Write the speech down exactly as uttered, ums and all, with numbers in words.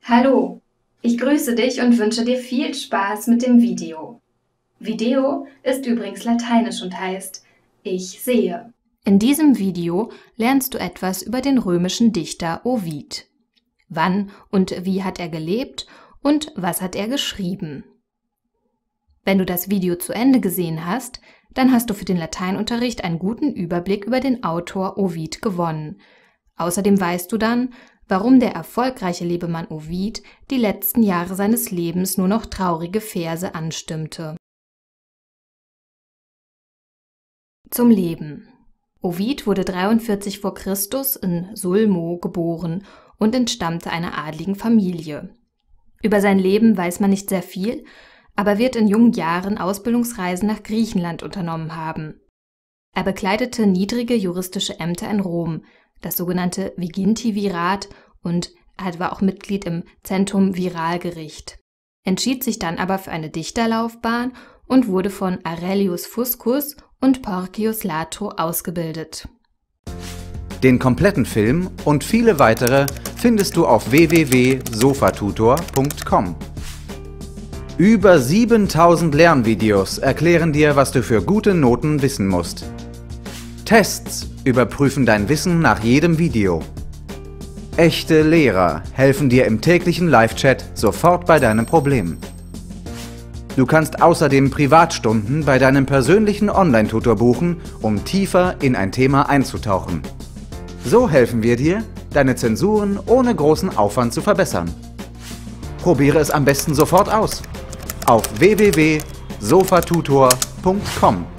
Hallo, ich grüße dich und wünsche dir viel Spaß mit dem Video. Video ist übrigens lateinisch und heißt ich sehe. In diesem Video lernst du etwas über den römischen Dichter Ovid. Wann und wie hat er gelebt und was hat er geschrieben? Wenn du das Video zu Ende gesehen hast, dann hast du für den Lateinunterricht einen guten Überblick über den Autor Ovid gewonnen. Außerdem weißt du dann, warum der erfolgreiche Lebemann Ovid die letzten Jahre seines Lebens nur noch traurige Verse anstimmte. Zum Leben. Ovid wurde dreiundvierzig vor Christus in Sulmo geboren und entstammte einer adligen Familie. Über sein Leben weiß man nicht sehr viel, aber wird in jungen Jahren Ausbildungsreisen nach Griechenland unternommen haben. Er bekleidete niedrige juristische Ämter in Rom, das sogenannte Vigintivirat, und er war auch Mitglied im Centum Viralgericht, entschied sich dann aber für eine Dichterlaufbahn und wurde von Aurelius Fuscus und Porcius Lato ausgebildet. Den kompletten Film und viele weitere findest du auf w w w punkt sofatutor punkt com. Über siebentausend Lernvideos erklären dir, was du für gute Noten wissen musst. Tests überprüfen dein Wissen nach jedem Video. Echte Lehrer helfen dir im täglichen Live-Chat sofort bei deinem Problem. Du kannst außerdem Privatstunden bei deinem persönlichen Online-Tutor buchen, um tiefer in ein Thema einzutauchen. So helfen wir dir, deine Zensuren ohne großen Aufwand zu verbessern. Probiere es am besten sofort aus. Auf w w w punkt sofatutor punkt com.